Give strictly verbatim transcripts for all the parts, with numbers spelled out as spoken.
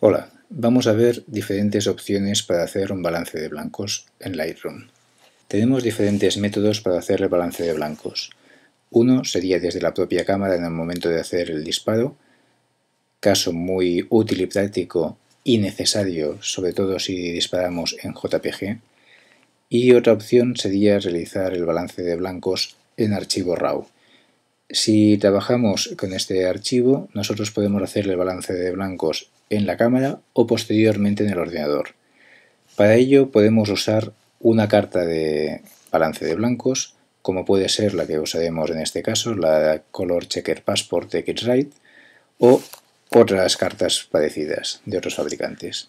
Hola, vamos a ver diferentes opciones para hacer un balance de blancos en Lightroom. Tenemos diferentes métodos para hacer el balance de blancos. Uno sería desde la propia cámara en el momento de hacer el disparo, caso muy útil y práctico y necesario, sobre todo si disparamos en J P G. Y otra opción sería realizar el balance de blancos en archivo RAW. Si trabajamos con este archivo, nosotros podemos hacer el balance de blancos en la cámara o posteriormente en el ordenador. Para ello podemos usar una carta de balance de blancos, como puede ser la que usaremos en este caso, la Color Checker Passport de Kit-Rite, o otras cartas parecidas de otros fabricantes.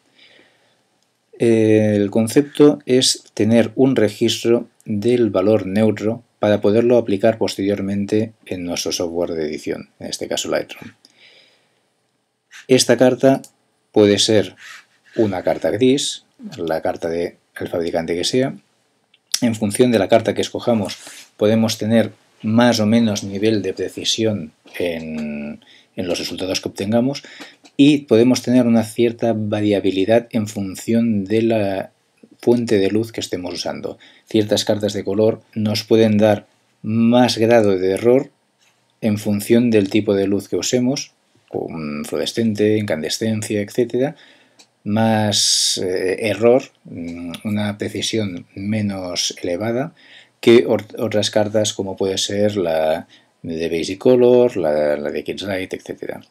El concepto es tener un registro del valor neutro para poderlo aplicar posteriormente en nuestro software de edición, en este caso Lightroom. Esta carta puede ser una carta gris, la carta del fabricante que sea. En función de la carta que escojamos podemos tener más o menos nivel de precisión en, en los resultados que obtengamos y podemos tener una cierta variabilidad en función de la fuente de luz que estemos usando. Ciertas cartas de color nos pueden dar más grado de error en función del tipo de luz que usemos, con fluorescente, incandescencia, etcétera, más eh, error, una precisión menos elevada que otras cartas como puede ser la de Basic Color, la, la de Kit-Rite, etcétera.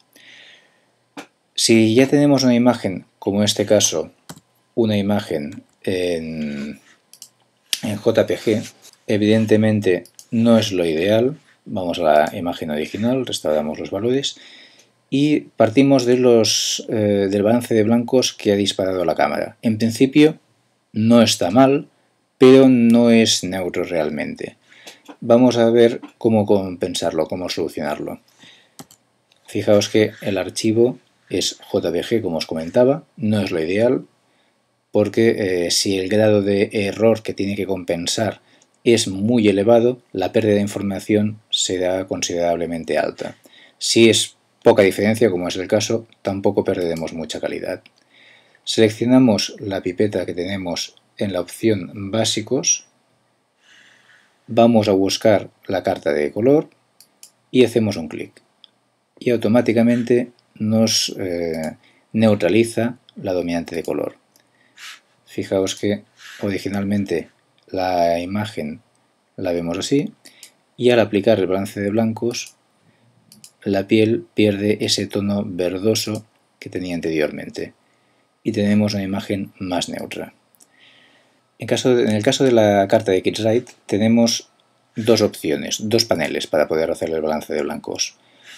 Si ya tenemos una imagen, como en este caso, una imagen en, en J P G, evidentemente no es lo ideal. Vamos a la imagen original, restauramos los valores y partimos de los, eh, del balance de blancos que ha disparado la cámara. En principio no está mal, pero no es neutro realmente. Vamos a ver cómo compensarlo, cómo solucionarlo. Fijaos que el archivo es J P G, como os comentaba, no es lo ideal, porque eh, si el grado de error que tiene que compensar es muy elevado, la pérdida de información será considerablemente alta. Si es poca diferencia, como es el caso, tampoco perderemos mucha calidad. Seleccionamos la pipeta que tenemos en la opción Básicos, vamos a buscar la carta de color y hacemos un clic. Y automáticamente nos eh, neutraliza la dominante de color. Fijaos que originalmente la imagen la vemos así y al aplicar el balance de blancos la piel pierde ese tono verdoso que tenía anteriormente y tenemos una imagen más neutra. En, caso de, en el caso de la carta de Kit-Rite tenemos dos opciones, dos paneles para poder hacer el balance de blancos.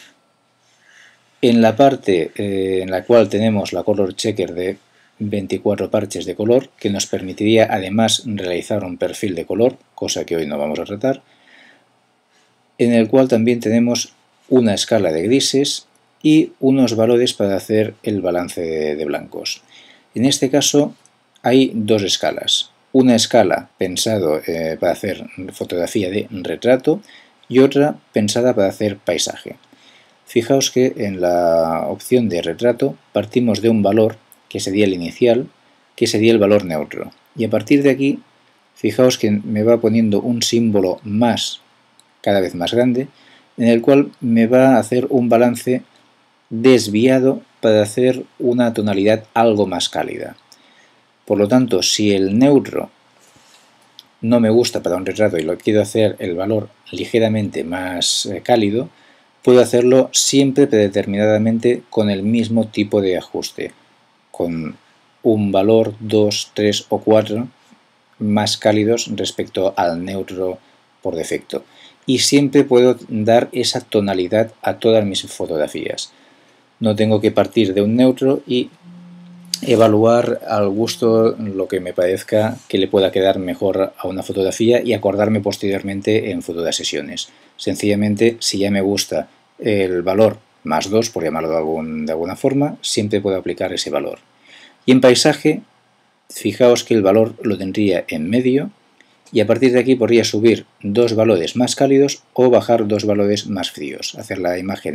En la parte eh, en la cual tenemos la Color Checker de veinticuatro parches de color, que nos permitiría además realizar un perfil de color, cosa que hoy no vamos a tratar, en el cual también tenemos una escala de grises y unos valores para hacer el balance de, de blancos. En este caso hay dos escalas. Una escala pensada eh, para hacer fotografía de retrato y otra pensada para hacer paisaje. Fijaos que en la opción de retrato partimos de un valor que sería el inicial, que sería el valor neutro. Y a partir de aquí, fijaos que me va poniendo un símbolo más, cada vez más grande, en el cual me va a hacer un balance desviado para hacer una tonalidad algo más cálida. Por lo tanto, si el neutro no me gusta para un retrato y lo quiero hacer el valor ligeramente más eh, cálido, puedo hacerlo siempre predeterminadamente con el mismo tipo de ajuste, con un valor dos, tres o cuatro más cálidos respecto al neutro por defecto. Y siempre puedo dar esa tonalidad a todas mis fotografías. No tengo que partir de un neutro y evaluar al gusto lo que me parezca que le pueda quedar mejor a una fotografía y acordarme posteriormente en futuras sesiones. Sencillamente, si ya me gusta el valor más dos, por llamarlo de, algún, de alguna forma, siempre puedo aplicar ese valor. Y en paisaje, fijaos que el valor lo tendría en medio y a partir de aquí podría subir dos valores más cálidos o bajar dos valores más fríos, hacer la imagen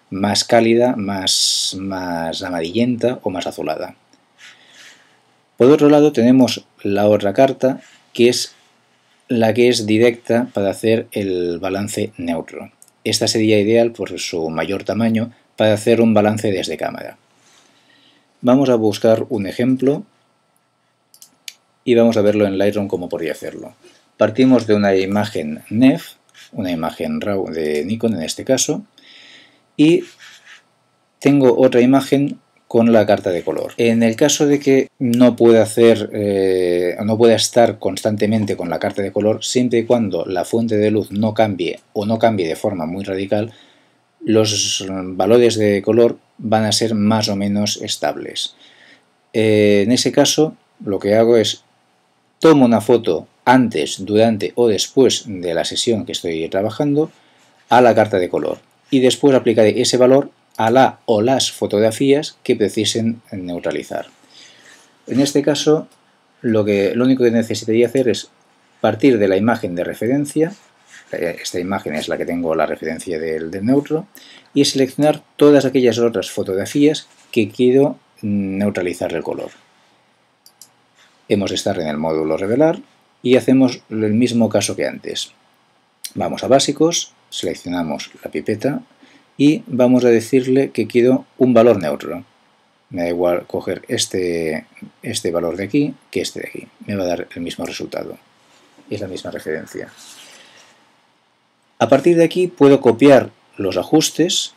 más cálida, más, más amarillenta o más azulada. Por otro lado tenemos la otra carta, que es la que es directa para hacer el balance neutro. Esta sería ideal por su mayor tamaño para hacer un balance desde cámara. Vamos a buscar un ejemplo y vamos a verlo en Lightroom cómo podría hacerlo. Partimos de una imagen N E F, una imagen RAW de Nikon en este caso, y tengo otra imagen con la carta de color. En el caso de que no pueda hacer, eh, no pueda estar constantemente con la carta de color, siempre y cuando la fuente de luz no cambie o no cambie de forma muy radical, los valores de color van a ser más o menos estables. Eh, en ese caso, lo que hago es tomo una foto antes, durante o después de la sesión que estoy trabajando a la carta de color y después aplicaré ese valor a la o las fotografías que precisen neutralizar. En este caso, lo, que, lo único que necesitaría hacer es partir de la imagen de referencia, esta imagen es la que tengo la referencia del, del neutro, y seleccionar todas aquellas otras fotografías que quiero neutralizar el color. Hemos de estar en el módulo revelar y hacemos el mismo caso que antes. Vamos a básicos, seleccionamos la pipeta y vamos a decirle que quiero un valor neutro. Me da igual coger este, este valor de aquí que este de aquí. Me va a dar el mismo resultado. Es la misma referencia. A partir de aquí puedo copiar los ajustes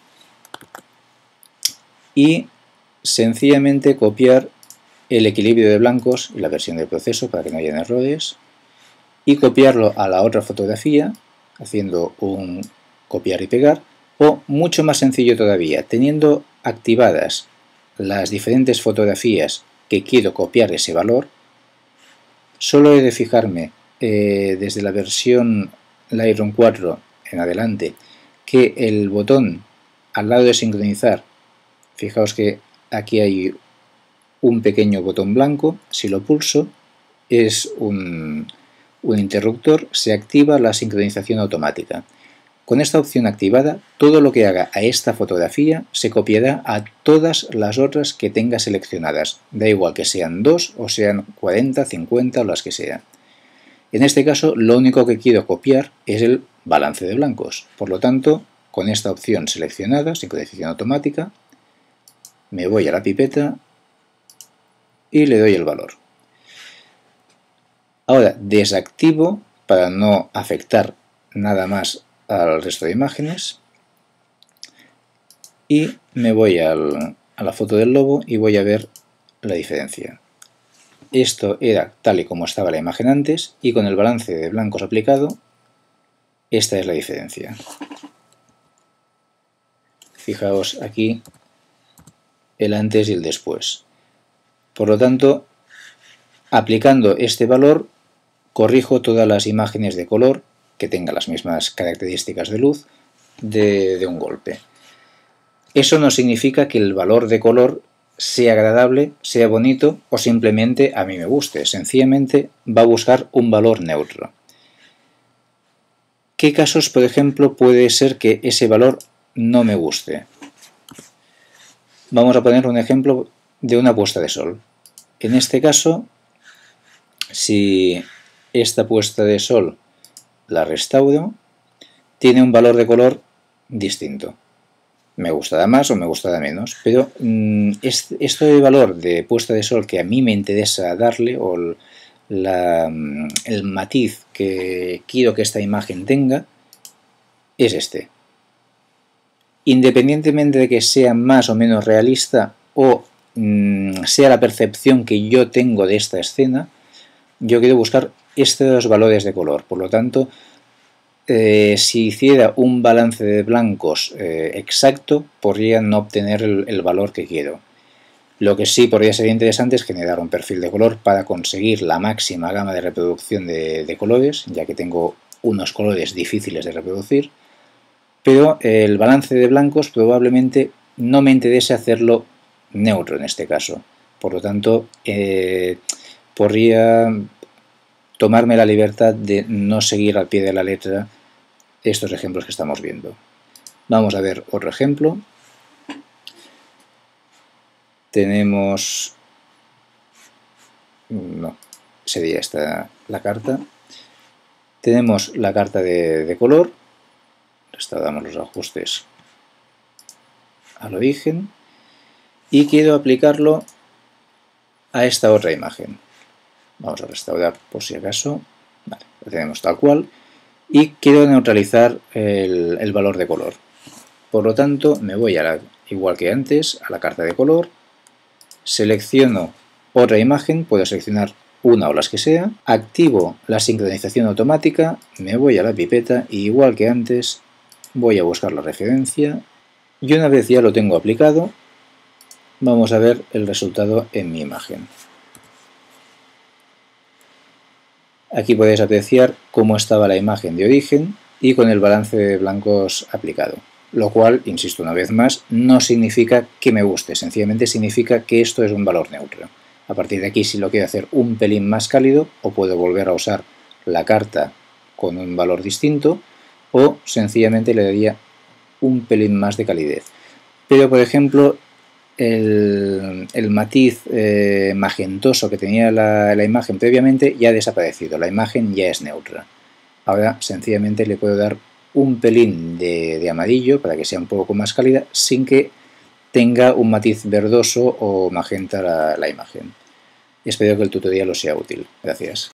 y sencillamente copiar el equilibrio de blancos y la versión del proceso para que no hayan errores y copiarlo a la otra fotografía haciendo un copiar y pegar, o mucho más sencillo todavía, teniendo activadas las diferentes fotografías que quiero copiar ese valor, solo he de fijarme eh, desde la versión Lightroom cuatro en adelante que el botón al lado de sincronizar, fijaos que aquí hay un pequeño botón blanco, si lo pulso es un, un interruptor, se activa la sincronización automática. Con esta opción activada, todo lo que haga a esta fotografía se copiará a todas las otras que tenga seleccionadas, da igual que sean dos o sean cuarenta, cincuenta o las que sean. En este caso, lo único que quiero copiar es el balance de blancos. Por lo tanto, con esta opción seleccionada, sincronización automática, me voy a la pipeta y le doy el valor. Ahora desactivo para no afectar nada más al resto de imágenes y me voy al, a la foto del lobo y voy a ver la diferencia. Esto era tal y como estaba la imagen antes y con el balance de blancos aplicado, esta es la diferencia. Fijaos aquí el antes y el después. Por lo tanto, aplicando este valor, corrijo todas las imágenes de color que tengan las mismas características de luz de, de un golpe. Eso no significa que el valor de color sea agradable, sea bonito o simplemente a mí me guste. Sencillamente va a buscar un valor neutro. ¿Qué casos, por ejemplo, puede ser que ese valor no me guste? Vamos a poner un ejemplo de una puesta de sol. En este caso, si esta puesta de sol la restauro, tiene un valor de color distinto. Me gustará más o me gustará menos, pero mmm, este, este valor de puesta de sol que a mí me interesa darle, o el, la, el matiz que quiero que esta imagen tenga, es este. Independientemente de que sea más o menos realista o mmm, sea la percepción que yo tengo de esta escena, yo quiero buscar estos valores de color. Por lo tanto, eh, si hiciera un balance de blancos eh, exacto, podría no obtener el, el valor que quiero. Lo que sí podría ser interesante es generar un perfil de color para conseguir la máxima gama de reproducción de, de colores, ya que tengo unos colores difíciles de reproducir, pero el balance de blancos probablemente no me interese hacerlo neutro en este caso. Por lo tanto, eh, podría tomarme la libertad de no seguir al pie de la letra estos ejemplos que estamos viendo. Vamos a ver otro ejemplo. tenemos, no, sería esta la carta, tenemos la carta de, de color, restauramos los ajustes al origen y quiero aplicarlo a esta otra imagen. Vamos a restaurar por si acaso, vale, lo tenemos tal cual, y quiero neutralizar el, el valor de color. Por lo tanto, me voy a la, igual que antes, a la carta de color, selecciono otra imagen, puedo seleccionar una o las que sea, activo la sincronización automática, me voy a la pipeta y igual que antes voy a buscar la referencia y una vez ya lo tengo aplicado, vamos a ver el resultado en mi imagen. Aquí podéis apreciar cómo estaba la imagen de origen y con el balance de blancos aplicado. Lo cual, insisto una vez más, no significa que me guste, sencillamente significa que esto es un valor neutro. A partir de aquí, si lo quiero hacer un pelín más cálido, o puedo volver a usar la carta con un valor distinto, o sencillamente le daría un pelín más de calidez. Pero, por ejemplo, el, el matiz eh, magentoso que tenía la, la imagen previamente ya ha desaparecido, la imagen ya es neutra. Ahora, sencillamente le puedo dar un pelín de, de amarillo para que sea un poco más cálida sin que tenga un matiz verdoso o magenta la, la imagen. Espero que el tutorial os sea útil. Gracias.